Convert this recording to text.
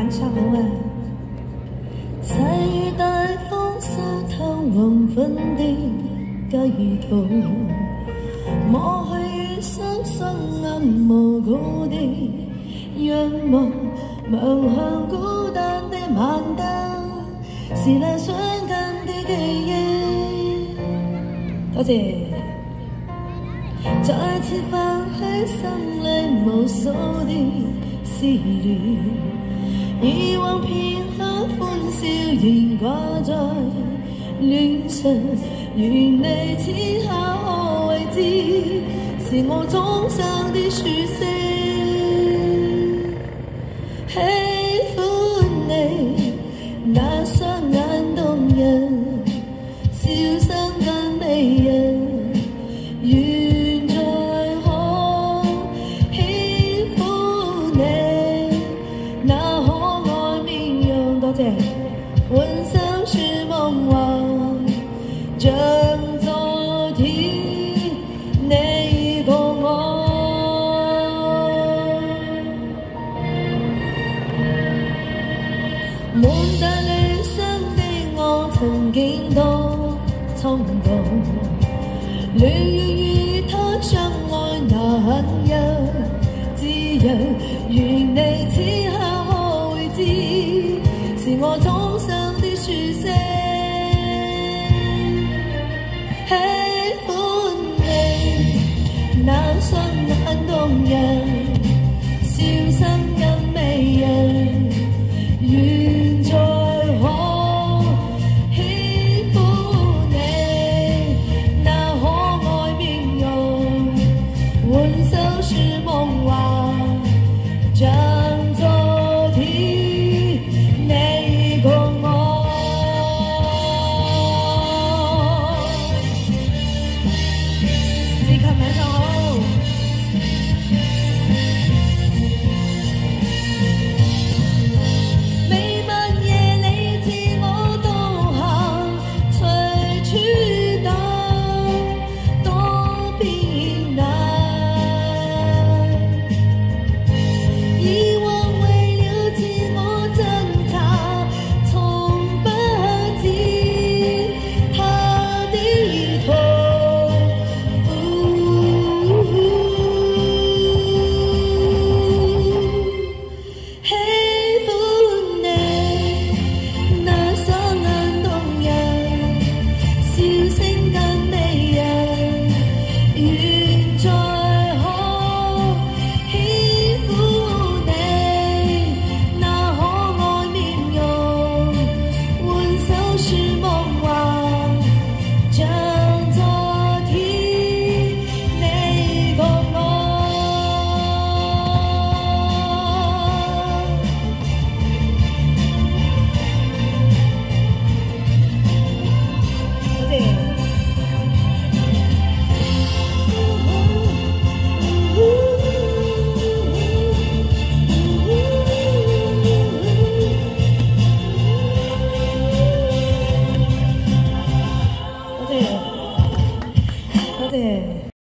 晚上好啊。細雨大風濕透黃昏的街道，抹去雙雙眼模糊的仰望，望向孤單的晚燈，是那傷感的記憶。多謝。再次泛起心裏無數的思念，以往片刻歡笑仍掛在臉上，願你此刻可為知，是我終生的舒適。喜歡你那雙眼動人，笑聲更迷人。願再可喜歡你那可愛面容，多謝。歡笑是夢幻，像昨天你共我。滿帶理想的我，曾經多衝動。戀與他相愛難有自由，願你此刻可會知，是我終生的舒適。喜歡你那雙眼動人，笑聲更迷人，願再像昨天你共我。志勤晚上好。每晚夜你自我導航，隨處蕩，多變